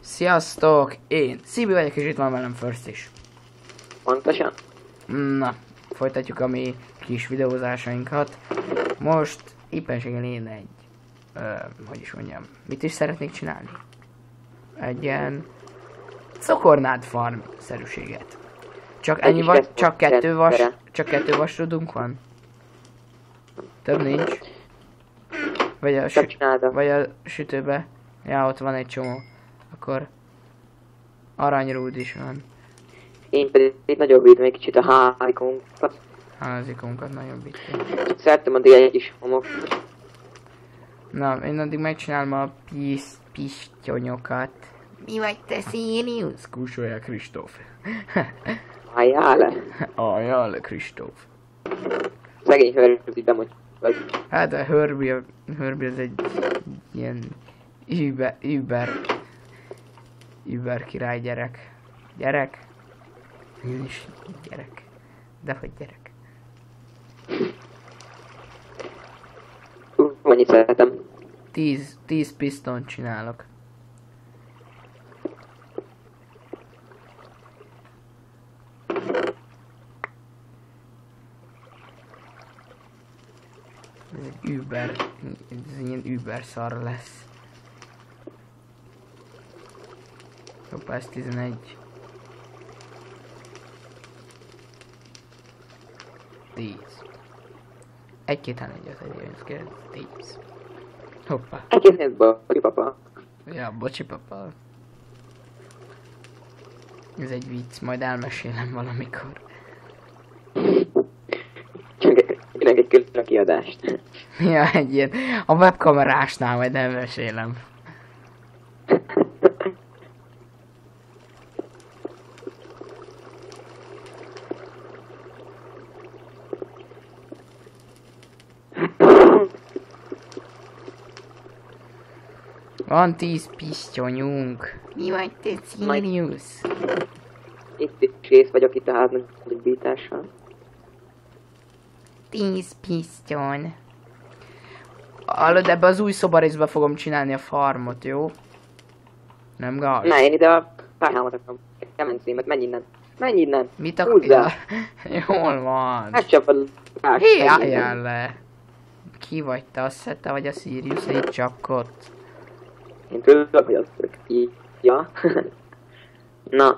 Sziasztok! Én Szibi vagyok, és itt van velem First is. Pontosan? Na, folytatjuk a mi kis videózásainkat. Most éppenséggel én egy... hogy is mondjam, mit is szeretnék csinálni? Egy ilyen... cukornád farm szerűséget. Csak ennyi vagy, csak kettő vasrudunk van? Több nincs. Vagy a sütőbe. Ja, ott van egy csomó. Akkor aranyrúd is van. Én pedig nagyobbítom egy kicsit a házikunkat. Házikunkat nagyobbítom. Szerettem addig egy kis homok. Na, én addig megcsinálom a pisztyonyokat. Mi vagy te, Sirius? Kúsolja Kristóf. Álljál le. Álljál le, Kristóf. Szegény Herbie így bemotyolod. Hát a Herbie az egy ilyen über király gyerek. Gyerek? Én is gyerek. Dehogy gyerek. Annyit szeretem. 10 pisztont csinálok. Ez ilyen über szar lesz. Hoppá, ez 11. 10. 1, 2, 3, 4, 5, 6, 7, 8, 9, 10. Hoppá. Egészen bocsi papa. Ja, bocsi papa. Ez egy vicc, majd elmesélem valamikor. Csak egy külön kiadást. Ja, egy ilyen. A webkamerásnál majd elmesélem. Van 10 pisztyonyunk. Mi vagy te, Sirius? Itt is rész vagyok itt a háznak egy bítással. 10 pisztyon. Hallod, ebbe az új szobarészbe fogom csinálni a farmot, jó? Nem gáz? Na, én ide a pályámat akarom. Kemencémet, menj innen. Menj innen. Mit akarja? Jól van. Hát csak a lás. Hé, álljál le. Ki vagy te? Azt hiszed, te vagy a Sirius, egy csapkot. Én tudok, hogy az így. Ja. Na.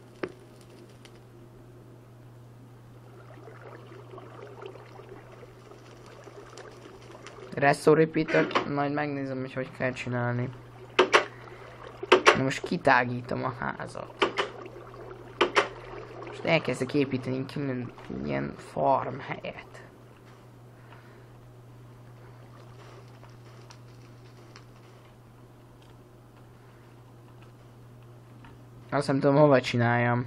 Restore repeater, majd megnézem, hogy kell csinálni. Na most kitágítom a házat. Most elkezdek építeni ilyen farm helyet. Azt nem tudom, hova csináljam.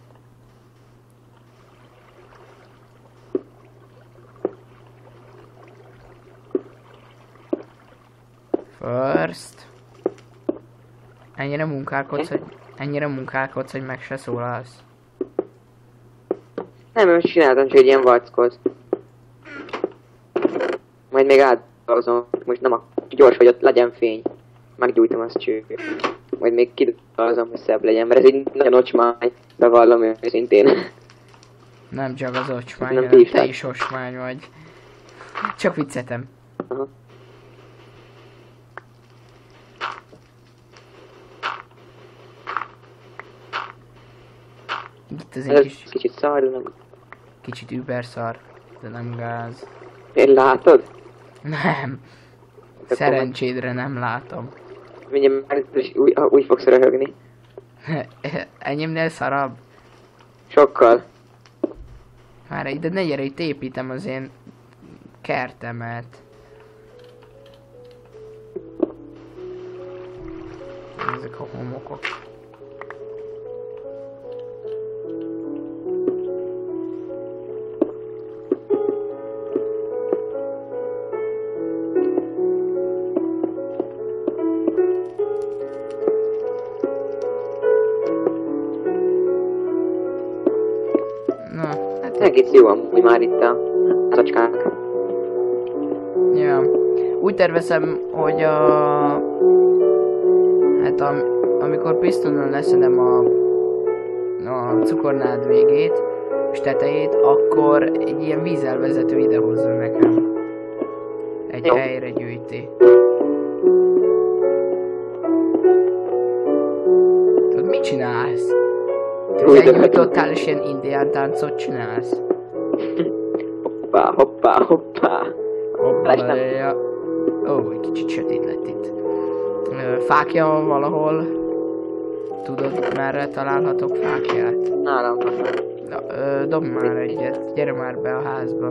First. Ennyire munkálkodsz, hogy meg se szólalsz. Nem csináltam csak egy ilyen vackot. Majd még átdolgozom. Most nem gyors, hogy ott legyen fény. Meggyújtom azt csőt. Majd még kidolgozom, hogy szebb legyen, mert ez egy nagyon ocsmány. Bevallom őszintén. Nem csak az ocsmány, nem hanem te is ocsmány vagy. Csak viccetem. Aha. Itt az egy kis... Kicsit szar, de nem... Kicsit überszar, de nem gáz. Én látod? Nem. Szerencsédre nem látom. Mindjárt úgy fogsz röhögni. Enyémnél szarabb? Sokkal. Már ide ne gyere, itt építem az én kertemet. Ezek a homokok. Egész jó amúgy már itt a zacskák. Ja. Úgy tervezem, hogy a Hát amikor pisztonon leszedem a cukornád végét és tetejét, akkor egy ilyen vízzel vezető idehozzon nekem. Egy Jó. helyre gyűjti. Tudod, mit csinálsz? Úgy, de- Eljutottál és ilyen indián táncot csinálsz. Hoppá, hoppá, hoppá. Lestem. Hoppá, ó, egy kicsit sötét lett itt. Fákja van valahol. Tudod, merre találhatok fákját? Nálam van már. Na, dobd már egyet. Gyere már be a házba.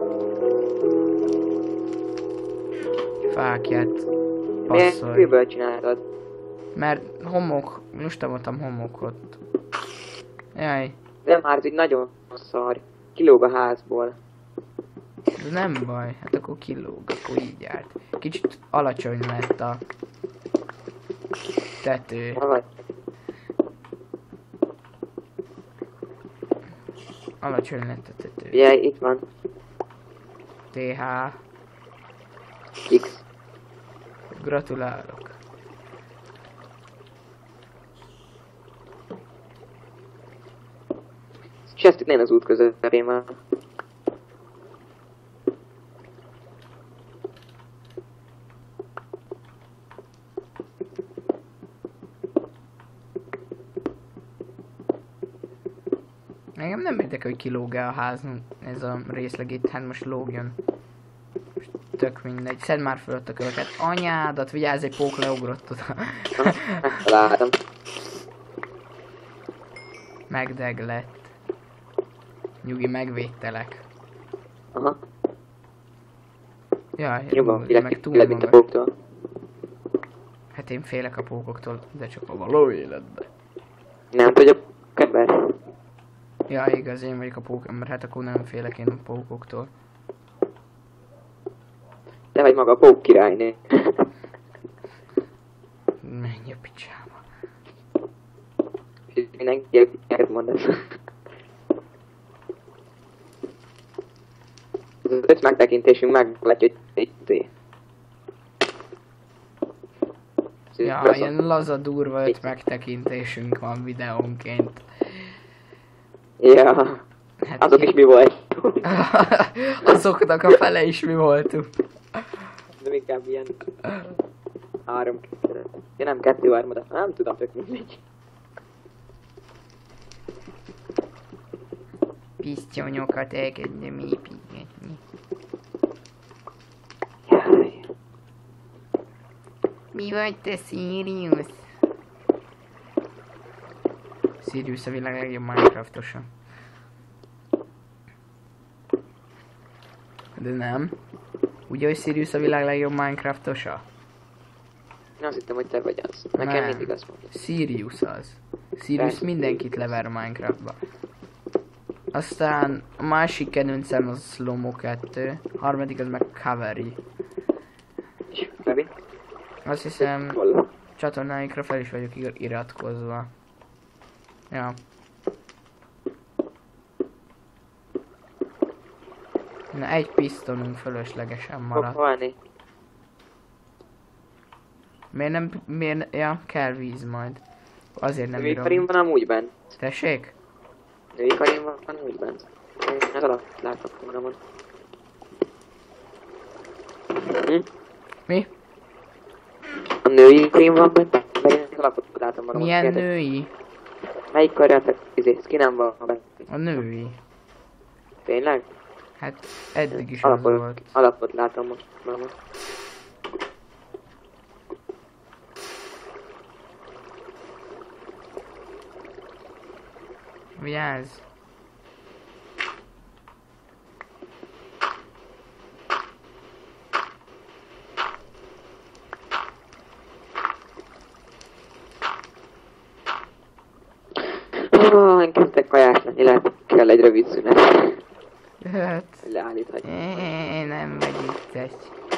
Fákját. Miért Passzolj. kőből csináltad? Mert homok, most voltam homokot. Jaj, De már ez így nagyon szar. Kilóg a házból. ez nem baj, hát akkor kilóg, akkor így járt. Kicsit alacsony lett a tető. Hol vagy? Alacsony lett a tető. Ugye, itt van. TH, X. gratulálok. És ezt itt nem az út közepén van. Engem nem érdekel, hogy kilóg-e a házunk, ez a részleg itt, hát most lógjon. Most tök mindegy, szedd már föl ott a köveket. Anyádat, vigyázz, egy pók leugrott oda. Látom. Megdeg lett. Nyugi, megvédtelek. Aha. Jaj, Jobban, meg túl mint a magas. póktól. Hát én félek a pókoktól, de csak a való életben. Nem tudja ember. Ja, igaz, én vagyok a pókember, hát akkor nem félek én a pókoktól. Te vagy maga a pók királynő. Menj a picsába. És mindenki ilyeneket mondasz. Ez az 5 megtekintésünk meglátja, hogy itt. Ja, ilyen laza durva 5 megtekintésünk van videónként. Ja, Hát azok is mi volt. azoknak a fele is mi voltunk. De inkább ilyen 3 ja nem 2-3, de nem tudom, tök mindegy. Pisztyonyokat elkezdem építgetni. Jaj. Mi vagy te, Sirius? Sirius a világ legjobb Minecraftosa. De nem. Ugye, hogy Sirius a világ legjobb Minecraftosa? Én azt hittem, hogy te vagy az. Nekem Nem. mindig azt mondod. Sirius az. Sirius Persze. mindenkit lever Minecraftba. Aztán a másik kedvencem az Slomo 2, harmadik az meg Cavalry. És Febi? Azt hiszem Hol? csatornáikra fel is vagyok iratkozva. Ja. Na, egy pisztonunk fölöslegesen maradt. Halni. Miért, ja, kell víz majd. Azért nem Női bírom. karim van amúgy bent. Tessék? Női karim van amúgy bent. Én az alatt látok magamon. Mi? A női karim van bent, de én az alapot látom magamon. Milyen Érted? női? Melyik karjátok skinem van bent? A női. Tényleg? Hát eddig is az volt. Alapot látom most magamon. Vigyázz! Én kezdtek kajásni, lehet kell egy rövid szünet. Hát, Leállíthatjuk. nem vagy vicces.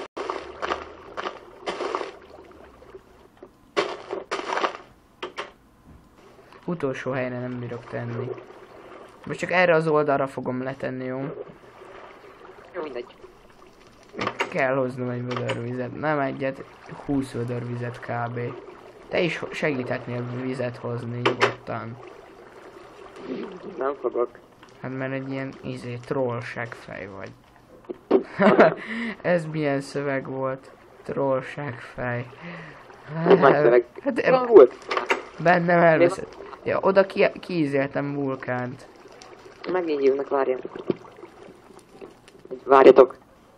Utolsó helyre nem bírok tenni. Most csak erre az oldalra fogom letenni, jó? Jó, mindegy. Még kell hoznom egy vödörvizet. Nem egyet, 20 vödörvizet kb. Te is segíthetnél vizet hozni nyugodtan. Nem fogok. Hát mert egy ilyen troll seggfej vagy. Ez milyen szöveg volt? Troll seggfej. Nagy szöveg. Hát Van volt? bennem elveszett. Ja, oda kiízéltem vulkánt. Megint hívnak, várjatok. Várjatok.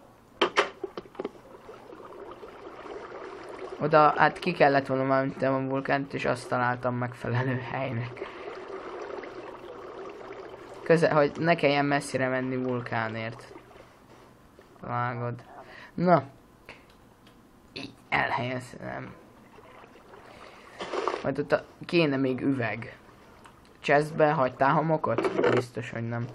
Oda, hát ki kellett volna már a vulkánt, és azt találtam megfelelő helynek. Hogy ne kelljen messzire menni vulkánért. Vágod. Na. Így elhelyezem. Majd ott kéne még üveg. Chestbe hagytál homokot? Biztos, hogy nem.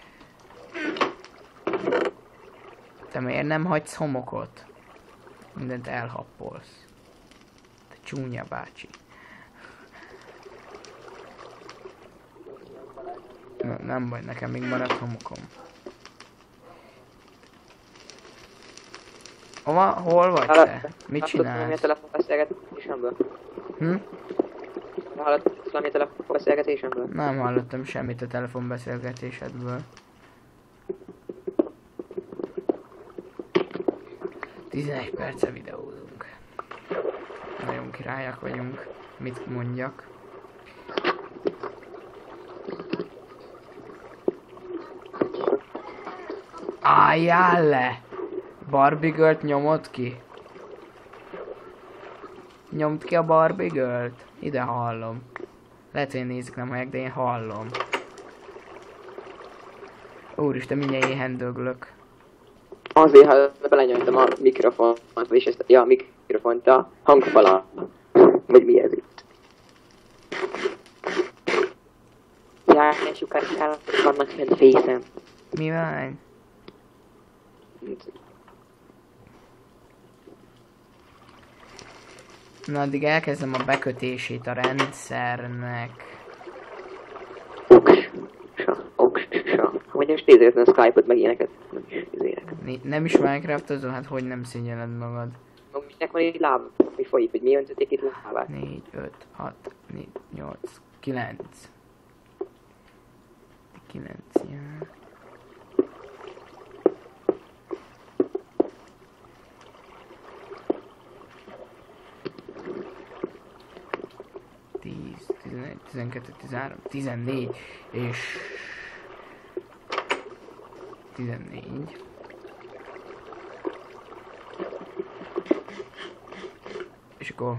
Te miért nem hagysz homokot? Mindent elhappolsz. Te csúnya bácsi. Nem baj, nekem még maradt homokom. Hol vagy te? Mit csinálsz? Telefonbeszélgetésemből? Hallott valami a telefonbeszélgetésemből? Nem hallottam semmit a telefonbeszélgetésedből. 11 perce videózunk. Nagyon királyak vagyunk. Mit mondjak? Álljál le! Barbie Girl-t nyomod ki? Nyomd ki a Barbie Girl-t? Ide hallom. Lehet, hogy nézik nem hallják, de én hallom. Úristen, mindjárt éhen döglök. Azért, ha belenyomtam a mikrofont, vagyis ezt, ja, a mikrofont a hangfalra. Vagy mi ez itt? Jaj, ne sukárkál, vannak fent fészem. Mi van? Na, addig elkezdem a bekötését a rendszernek. Oksa. Hogy most nézőztem a Skype-ot, meg ilyeneket. Nem is izélek. Nem is Minecraftozol? Hát hogy nem szégyelled magad? Minek van egy láb, mi folyik, hogy mi öntötték itt lábát? 4, 5, 6, 4, 8, 9. 9, ja. Tíz, 11, 12, 13, 14 és 14. És akkor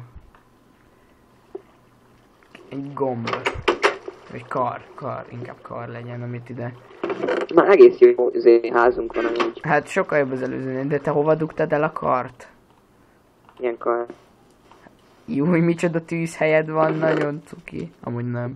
egy gomb, vagy kar, inkább kar legyen, amit ide. Már egész jó házunk van amúgy. Hát sokkal jobb az előzőnél, de te hova dugtad el a kart? Ilyen kar. Jó, hogy micsoda tűzhelyed van, nagyon cuki. Amúgy nem.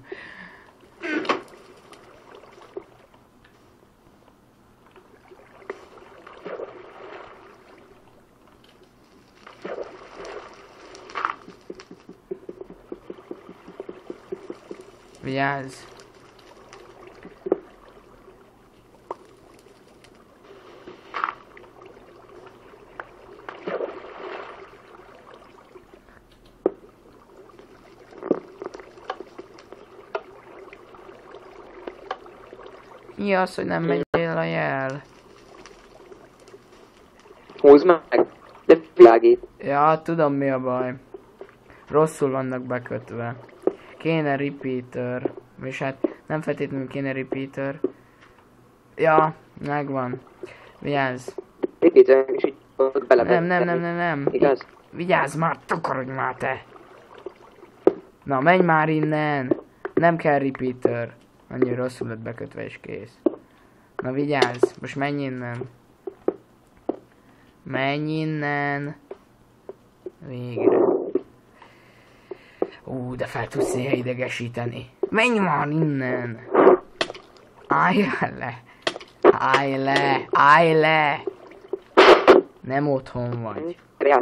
Vigyázz! Mi az, hogy nem menjél a jel? Húzd meg! De világít! Ja, tudom mi a baj. Rosszul vannak bekötve. Kéne repeater. És hát nem feltétlenül kéne repeater. Ja, megvan. Vigyázz. Repeater, és így bele. Nem. Igaz? Vigyázz már, takarodj már te! Na, menj már innen! Nem kell repeater. Annyi rosszul lett bekötve és kész. Na vigyázz, most menj innen. Menj innen. Végre. De fel tudsz néha idegesíteni. Menj már innen! Állj le! Állj le! Nem otthon vagy.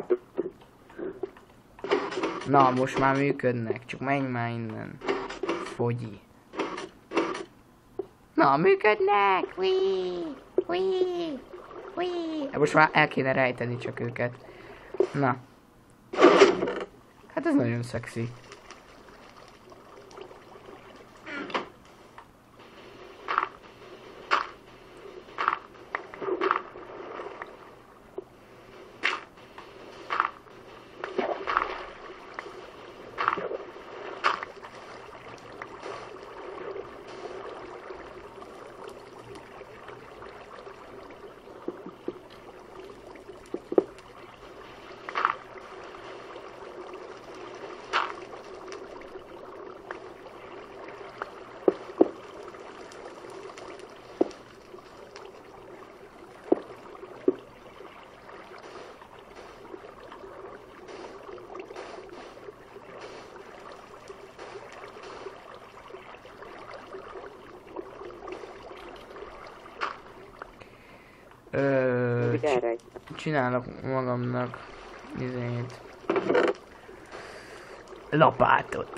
Na, most már működnek, csak menj már innen. Fogyi. Na, működnek! Most már el kéne rejteni csak őket. Na. Hát ez nagyon szexi. Erre egy. Csinálok magamnak izét. Lapátot.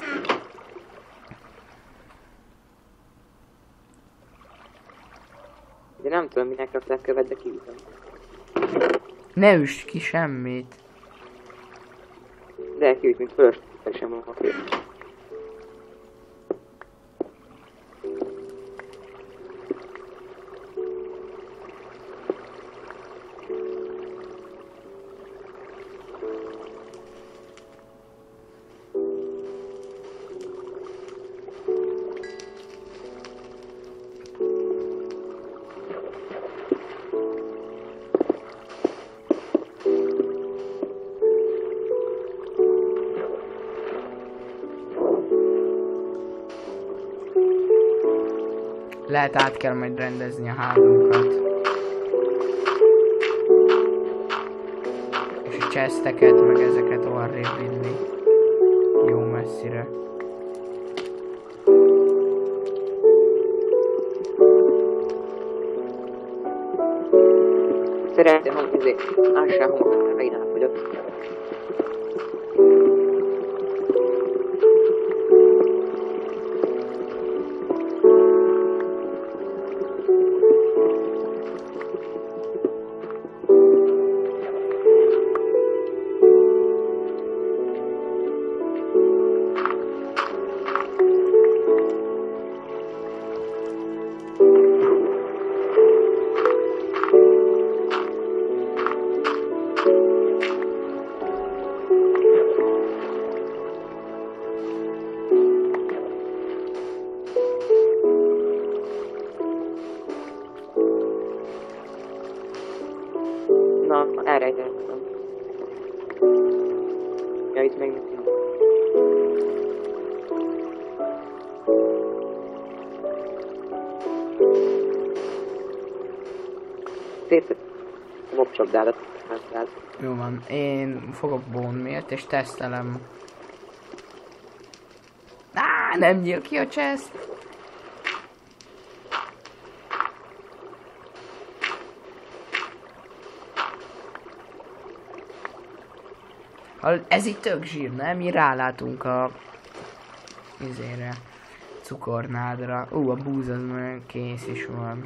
De nem tudom, minek rakták követ, de kiütöm. Ne üss ki semmit. De kiüt, mint fölöslegesen van a kő. Lehet át kell majd rendezni a házunkat. És a chesteket, meg ezeket arrébb vinni. Jó messzire. Szeretném, hogy ássál homokra, megint elfogyott. Na, elrejtettem. Ja, itt még nem. Szétszett a mobcsapdádat. Jó van, én fogok bone miért és tesztelem. Nem nyíl ki a chest. Ez itt tök zsír, nem? Mi rálátunk a izére, cukornádra. A búz az már kész is van.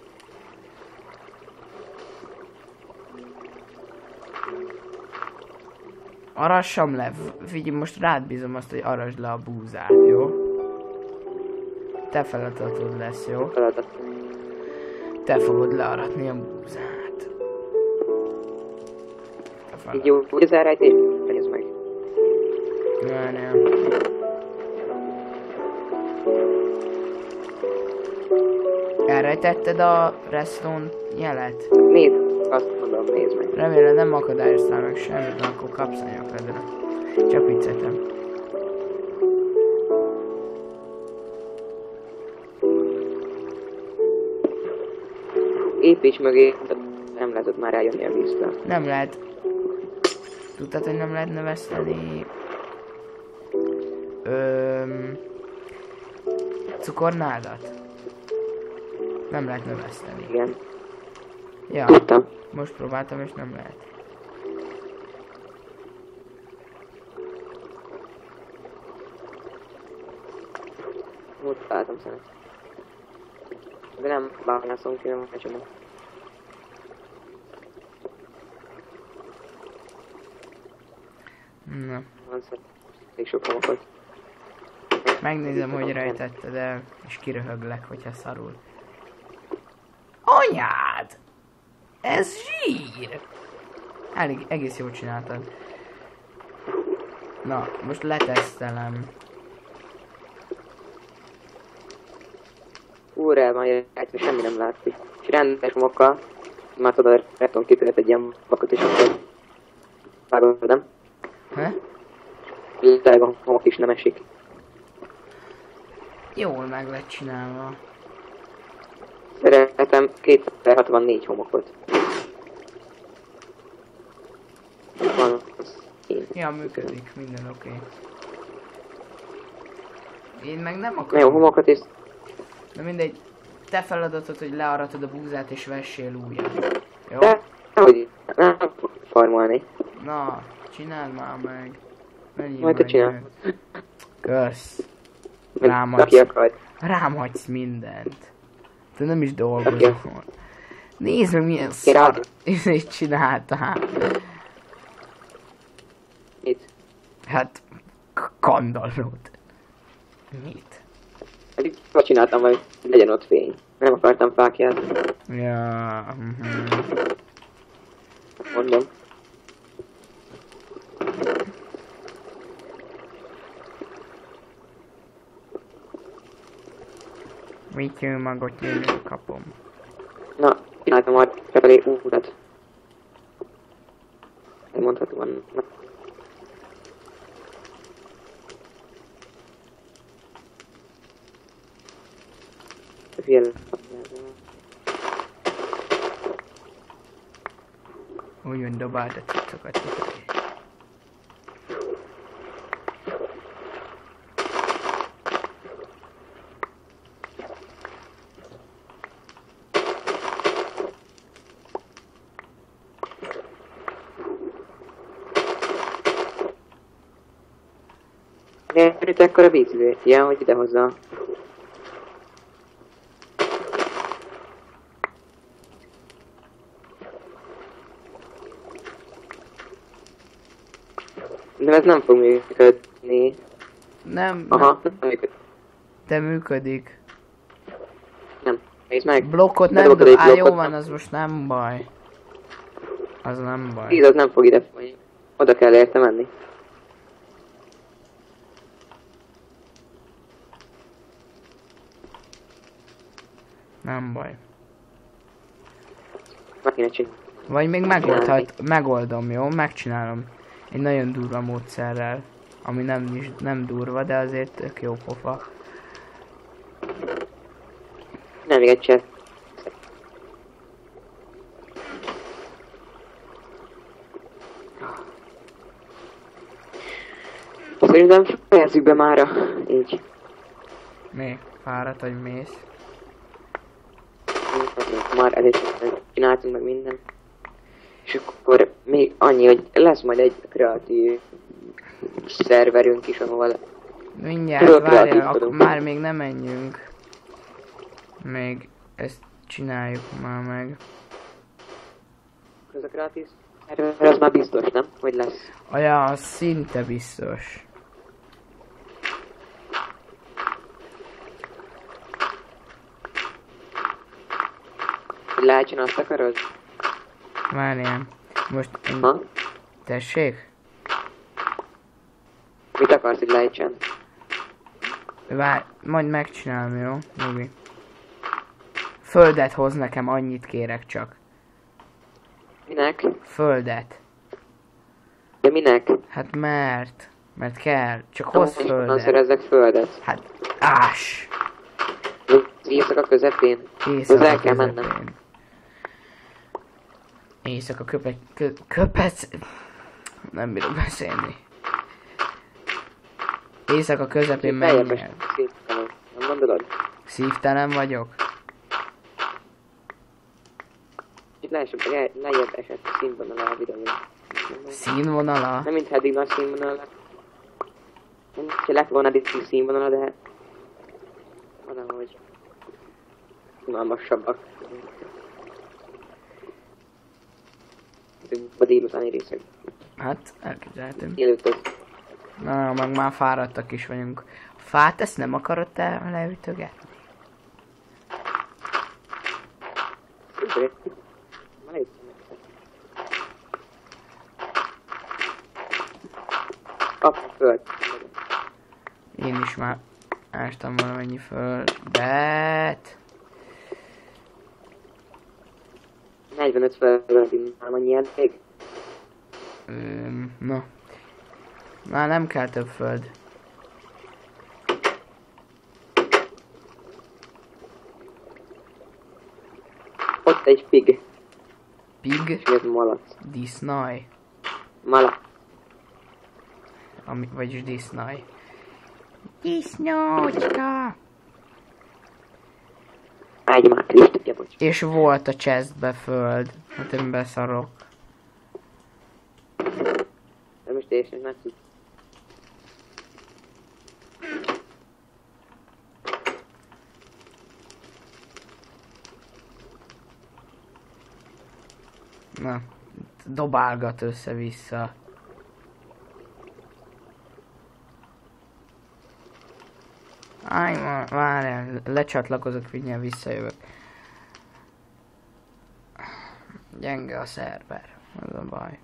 Arassam le, figyelj, most rád bízom azt, hogy arasd le a búzát, jó? Te feladatod lesz, jó? Feladat. Te fogod learatni a búzát. Így jó, úgy az elrejtés, nézd meg. Nem. Elrejtetted a redstone jelet? Nézd, azt mondom, nézd meg. Remélem nem akadályoztál meg semmit, mert akkor kapsz a nyakadra. Csak viccetem. Építs mögé, nem lehet ott már eljönni a víztől. Nem lehet. Tudtad, hogy nem lehet növeszteni cukornádat? Nem lehet növeszteni. Igen. Ja, Tudtam. most próbáltam és nem lehet. Most találtam szeret. De nem bányászom ki, nem a csomó. Na. Van szeret. Még sok homokot. Megnézem, hogy rejtetted el, és kiröhöglek, hogyha szarul. Anyád! Ez zsír! Egész jól csináltad. Na, most letesztelem. Úrrel van játszva, semmi nem látszik. És rendes homokkal, már tudod, reton kitölt egy ilyen vakot, és akkor vágod, nem? He? Tényleg a homok is nem esik. Jól meg lett csinálva. Szeretem 264 homokot. Van én. Ja, működik, minden oké. Én meg nem Na akarom. jó, homokat is. De mindegy, te feladatod, hogy learatod a búzát és vessél újat. Jó? De, hogy nem farmolni. Na, csináld már meg. Menjél Majd te meg csinál. meg. Kösz. Aki akar. Rám hagysz mindent. Te nem is dolgozol. Nézd meg milyen Király. szar. Ezt csináltál. Mit? Hát, kandallót. Mit? Pedig azt csináltam, hogy legyen ott fény. Nem akartam fákját. Ja, Mondom. Mit jön magot jön, kapom. Na, csináltam már felé útat. Mondhatóan. Na. Figyelj. Úgy dobáld a cuccokat. Miért ekkora vízizé? Ja, hogy idehozza. De ez nem fog működni. Nem, Aha, nem működik. de működik. Nem. Nézd meg. Blokkot nem Bedobod dob. egy Á, jó blokkot. van, az most nem baj. Az nem baj. Víz az nem fog ide folyni. Oda kell érte menni. Nem baj. Meg kéne csinálni. Vagy még megoldom, jó? Megcsinálom. Egy nagyon durva módszerrel. Ami nem durva, de azért tök jó pofa. Nem, még egy cset. Szerintem fejezzük be mára. Így. Mi? Fáradt, hogy mész? Már elég csináltunk meg minden. És akkor még annyi, hogy lesz majd egy kreatív szerverünk is, ahol Mindjárt, Tudok kreatív várjál, akkor vagyok. már még nem menjünk. Még ezt csináljuk már meg. ez a kreatív szerver, az már biztos, nem? Hogy lesz. Ja, az szinte biztos. Hogy lehetsen azt akarod? Várjál. Most... Ha? Tessék? Mit akarsz, hogy lehetsen? Majd megcsinálom, jó? Nyugi. Földet hoz nekem, annyit kérek csak. Minek? Földet. De minek? Hát mert kell. Csak hoz Honnan földet. szerezzek földet? Hát, ás! Az éjszaka közepén? Éjszaka Hozzá kell mennem. közepén. Éjszaka köpec... Nem bírok beszélni. Éjszaka közepén menj el. Nem gondolod? Szívtelen vagyok? Itt lejjebb esett a színvonal a videón. Színvonala? Nem mint eddig nagy színvonal. Nem, ha lett volna eddig színvonala, de... Valahogy... Unalmasabbak. A délutáni részek. Hát, elképzelhető. Mielőtt az Na, meg már fáradtak is vagyunk. A fát ezt nem akarod te leütögetni? Kap föld. Én is már ástam valamennyi földet. 45 föld, már annyi elég. Na. Már nem kell több föld. Ott egy pig. Pig? És ez malac. Disznaj. Malac. Vagyis disznaj. Disznócska! Ágy már, Krisztus, bocs. És volt a chestbe föld. Hát én beszarok. De most teljesen nagy cucc. Na. Dobálgat össze-vissza. Áj, várjál, lecsatlakozok, mindjárt visszajövök. Gyenge a szerver, az a baj.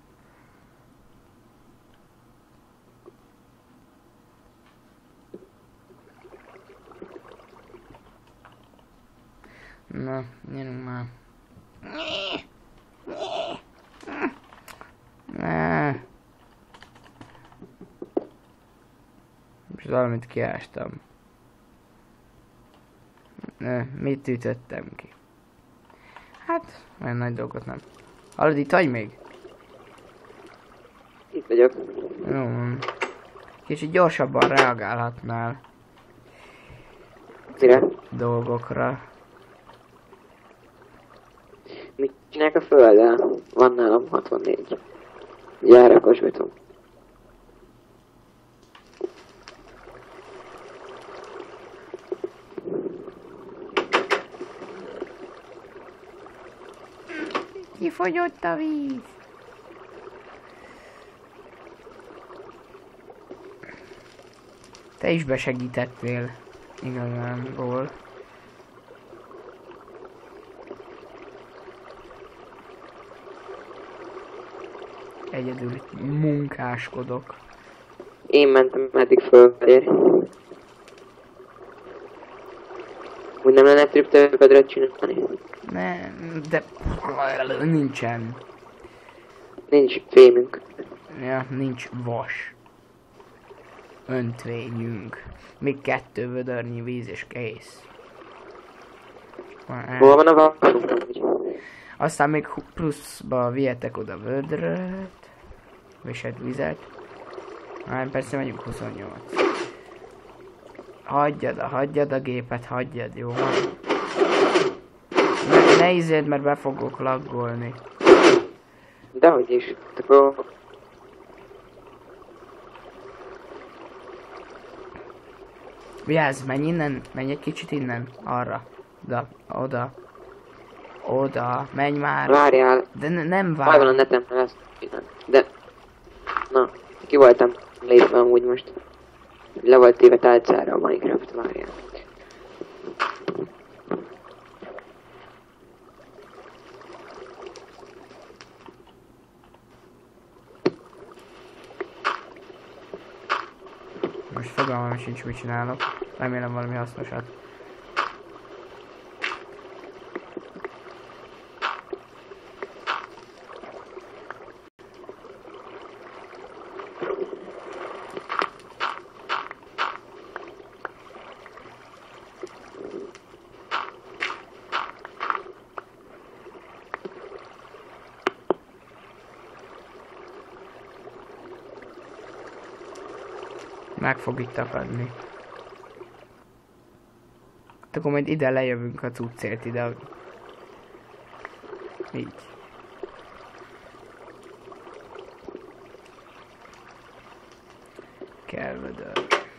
Na, gyerünk már. Most valamit kiástam. Mit ütöttem ki? Hát, olyan nagy dolgot nem. Hallod, itt vagy még? Itt vagyok. Jó. Kicsit gyorsabban reagálhatnál Mire? dolgokra. Mit csinálják a földdel? Van nálam 64. Gyárakos beton. Kifogyott a víz. Te is besegítettél igazából. Egyedül munkáskodok. Én mentem eddig fölfelé. Úgy nem lenne triptőködröt csinálni? Nem, de nincsen. Nincs fémünk. Ja, nincs vas. Öntvényünk. Még 2 vödörnyi víz és kész. Hol van a vasunk? Aztán még pluszba vihetek oda vödröt. És egy vizet. Hát persze megyünk 28. Hagyjad a gépet, hagyjad, jó van? Ne izéld, mert be fogok laggolni. Dehogy is. Akkor... Vigyázz, menj innen, menj egy kicsit innen, arra. Oda, menj már. Várjál. De nem Baj van a vár. netem, ezt minden. De... Na, ki voltam lépve amúgy most. Le volt téve tálcára a Minecraft, várjál. Most fogalmam sincs, mit csinálok. Remélem valami hasznosat. Meg fog itt akadni. Hát akkor majd ide lejövünk a cuccért ide. Így. Kell vödör.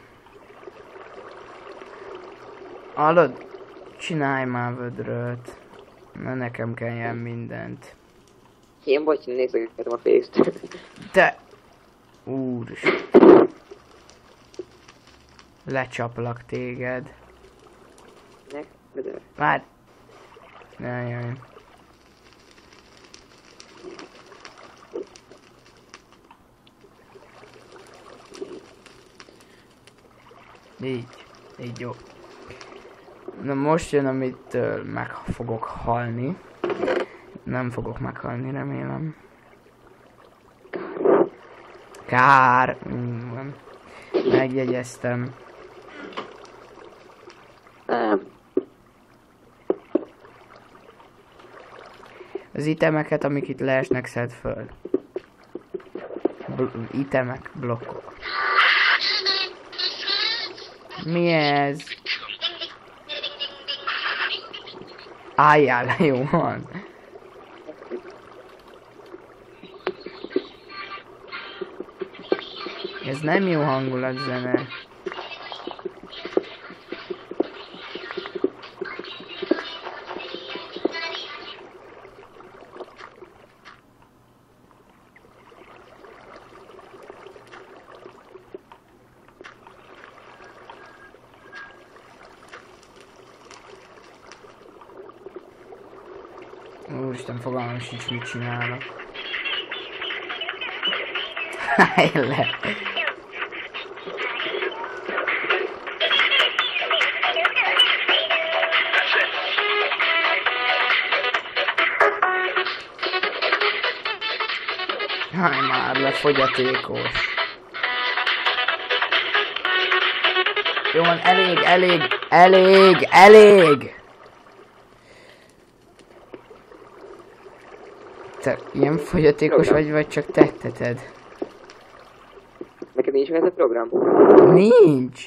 Hallod? Csinálj már vödröt. Ne nekem kelljen mindent. Én bocs, nézegetem a face-t. De! Úristen. Lecsaplak téged. Nek, bedör. Már... Jaj. Így jó. Na most jön, amit meg fogok halni. Nem fogok meghalni, remélem. Kár. Megjegyeztem. Nem. Az itemeket, amik itt leesnek, szedd föl. Itemek, blokkok. Mi ez? Álljál, jó van. Ez nem jó hangulatzene. Úristen, fogalmam sincs, mit csinálok. Állj le! Állj már le, fogyatékos. Jó van, elég! Te ilyen fogyatékos vagy csak tetteted? Neked nincs ez a program? Nincs!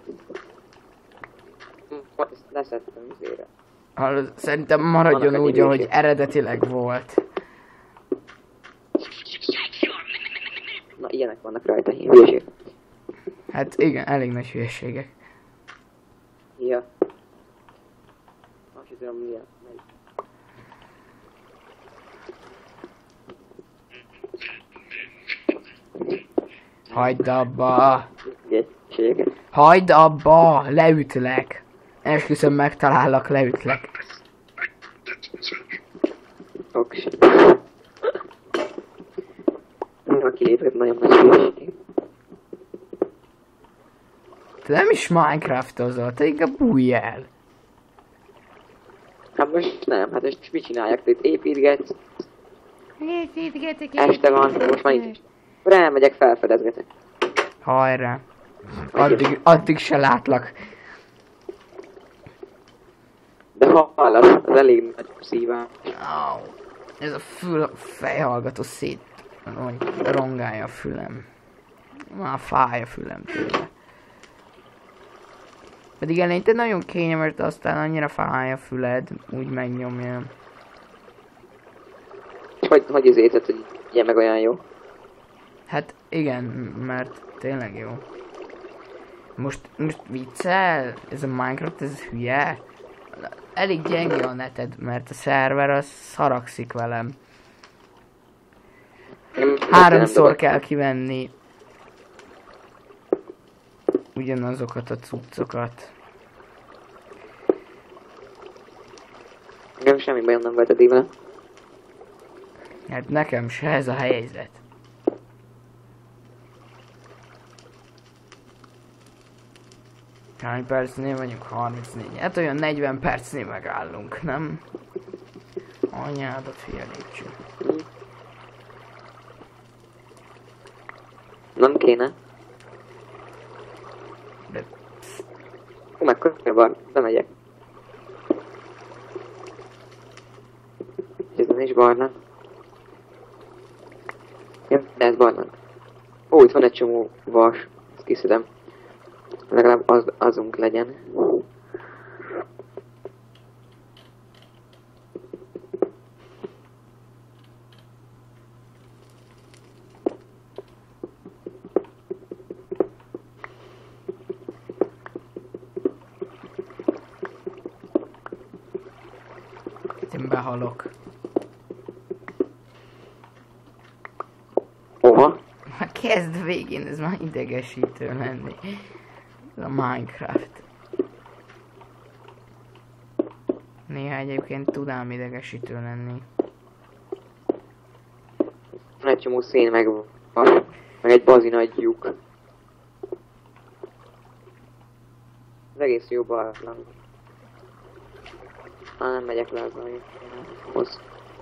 Ezt leszettem zére. Hallod, szerintem maradjon úgy, ahogy eredetileg volt. Na, ilyenek vannak rajta, hülyeség. Hát igen, elég nagy hülyeségek. Ja. Azt sem tudom, milyen. Hagyd abba! Hülyeség. Hagyd abba! Leütlek! Esküszöm, megtalállak, leütlek. Oks. Aki lépett, nagyon nagy hülyeség. Te nem is Minecraftozol, te inkább bújj el. Hát most nem, hát most mit csináljak? Te itt építgetsz. Este van, most már nincs. Akkor elmegyek, felfedezgetek. Hajrá. Addig se látlak. De hallasz, az elég nagy szívám. Au. Ez a fejhallgató rongálja a fülem. Már fáj a fülem tőle. Pedig eleinte nagyon kényelmes, de aztán annyira fáj a füled, úgy megnyomja. Hogy izézett, hogy ilyen meg olyan jó? Hát igen, mert tényleg jó. Most viccel? Ez a Minecraft, ez hülye? Elég gyenge a neted, mert a szerver az szaragszik velem. Háromszor kell kivenni ugyanazokat a cuccokat. Nekem semmi bajom nem volt eddig vele. Hát nekem se ez a helyzet. Hány percnél vagyunk? 34. Hát olyan 40 percnél megállunk, nem? Anyádat fia lépcső. Nem kéne. De... Hú, mekkora van, bemegyek. Ez nem is barna. Ja, de ez barna. Ó, itt van egy csomó vas. Ezt kiszedem. Legalább azunk legyen. Én behalok. Oha. Már kezd végén, ez már idegesítő lenni. A Minecraft. Néha egyébként tud ám idegesítő lenni. Egy csomó szén meg egy bazi nagy lyuk. Az egész jó barlang. Nem megyek le az ajtóhoz.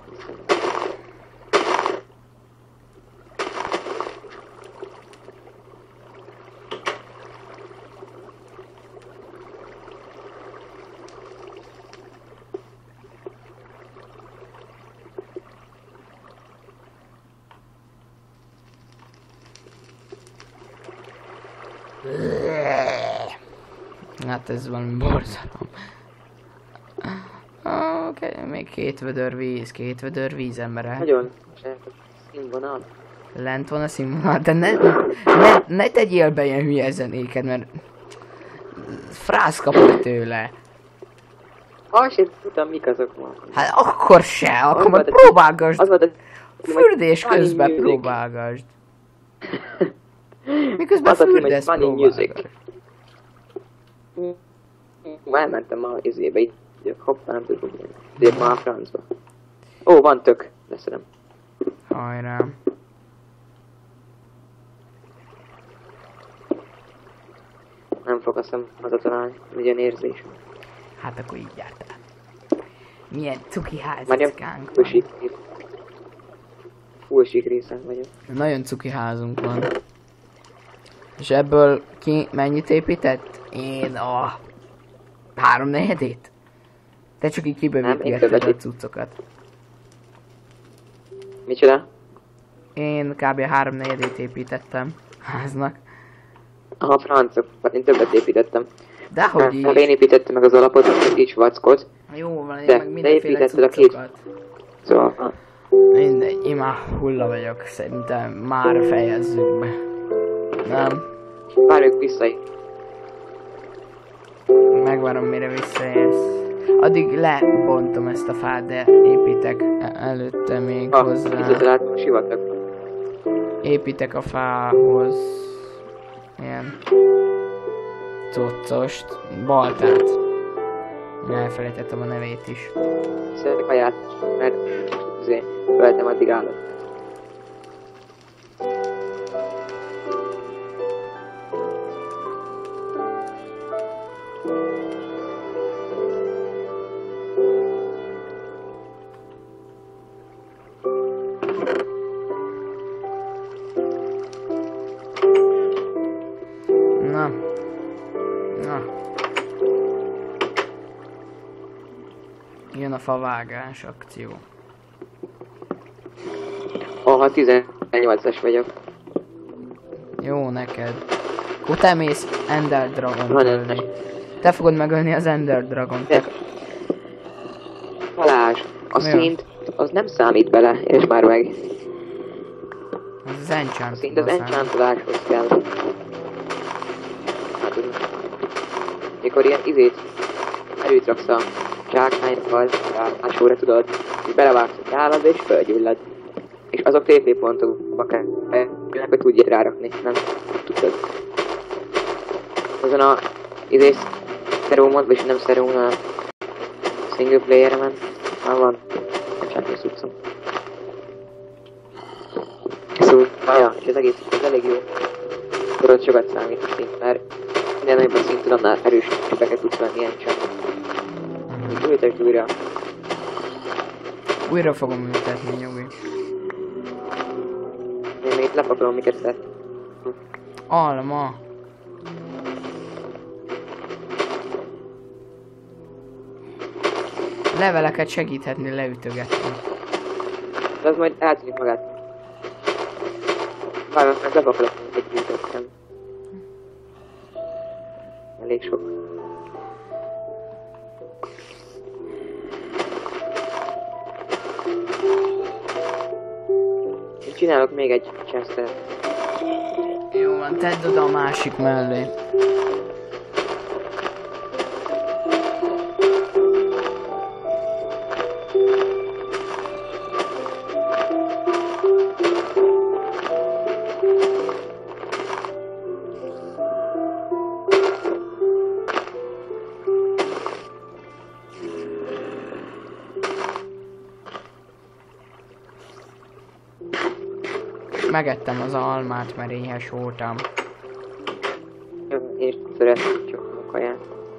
Hát ez valami borzalom. Oké, még két vödör víz embere. Nagyon színvonal. Lent van a színvonal, de ne tegyél be ilyen hülye zenéket, mert frász kapod tőle. Azt sem tudtam, mik azok ma. Hát akkor se, akkor majd próbálgasd. Fürdés közben music. próbálgasd. Miközben Az, aki fürdesz, megy funny music. próbálgasd. Elmentem ma izébe, itt hoppá, nem tudom, hogy ma a francba. Ó, van tök, leszedem. Hajrá. Nem fog a szem hazatalálni, ugyan érzés. Hát akkor így jártál. Milyen cuki Már házicskánk van. Full sík részen vagyok. Nagyon cuki házunk van. És ebből ki mennyit épített? Én a 3/4-ét? Te csak így Nem, én kibővítetted többet a itt. cuccokat. Micsoda? Én kb. 3/4-ét építettem háznak. Aha, francok, én többet építettem. Dehogy Nem, én így. építettem meg az alapot, hogy kis vackot. Jó van, én De- meg de mindenféle építetted a cuccokat. Szóval, Mindegy, én már hulla vagyok, szerintem már fejezzük be. Nem? várjuk vissza. Megvárom mire visszaérsz. Addig lebontom ezt a fát, de építek előtte még hozzá. Visszataláltam a sivatagba. Építek a fához ilyen coccost, baltát. Elfelejtettem a nevét is. Szeretek kaját, mert azért öltem addig állat. Na. Na. Jön a favágás akció. Aha, 18-as vagyok. Jó neked. Akkor te mész Ender Dragon Van ölni. Te fogod megölni az Ender Dragon. De... Balázs, a Mi szint az nem számít bele, és már meg. Az az enchant. A szint az enchantoláshoz kell. Hát, mikor ilyen izét erőt raksz a zsákmányról, ásóra tudod, hogy belevágsz a állat és fölgyullad. És azok TP pontokba kell, hogy tudjad rárakni, nem tudod. Azon a izés szerómod, vagy nem szerón a single player-en, már van enchantolás cuccom. Szóval, ja, és az egész az elég jó. Tudod, sokat számít a szint, mert minden nagyobb a szintű, annál erősebbeket tudsz venni enchant. Ültek újra. Újra fogom ültetni, nyugi. Én még itt lepakolom, miket szed. Alma. Leveleket segíthetni leütögetni. De az majd eltűnik magát. Várj, meg lepakolom, egy gyűjtöttem. Elég sok. Én csinálok még egy chestet. Jó van, tedd oda a másik mellé. megettem az almát, mert éhes voltam. És szeretem csak a kaját.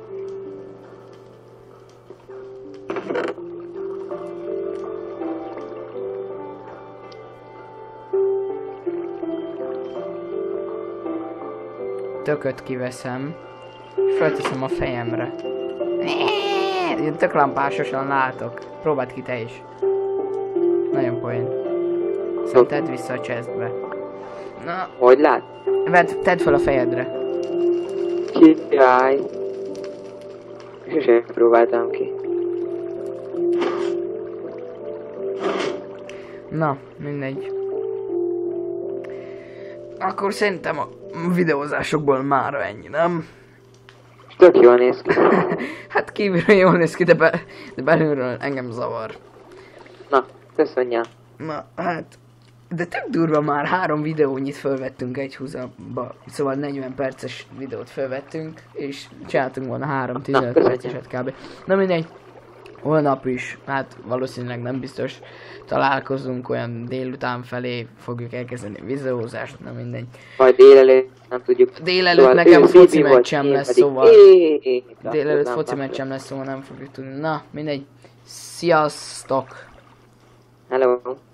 Tököt kiveszem, és felteszem a fejemre. Én tök lampásosan látok. Próbáld ki te is. Nagyon poén. Szóval tedd vissza a chestbe. Na, Hogy lát? tedd fel a fejedre. Király. Sosem próbáltam ki. Na, mindegy. Akkor szerintem a videózásokból mára ennyi, nem? Tök jól néz ki. Hát kívülről jól néz ki, de belülről engem zavar. Na, köszönjem. Na, hát... De tök durva, már 3 videónyit felvettünk egy húzamba. Szóval 40 perces videót felvettünk, és csináltunk volna 3 15 perceset kb. Na mindegy. Holnap is, hát valószínűleg nem biztos találkozunk, olyan délután felé fogjuk elkezdeni a videózást, na mindegy. Majd délelőtt, nem tudjuk. Délelőtt Szóval nekem ő foci Bibi volt, meccsem én lesz, pedig szóval... én. Délelőtt Nem foci tudom. meccsem lesz, szóval nem fogjuk tudni. Na, mindegy. Sziasztok! Hello.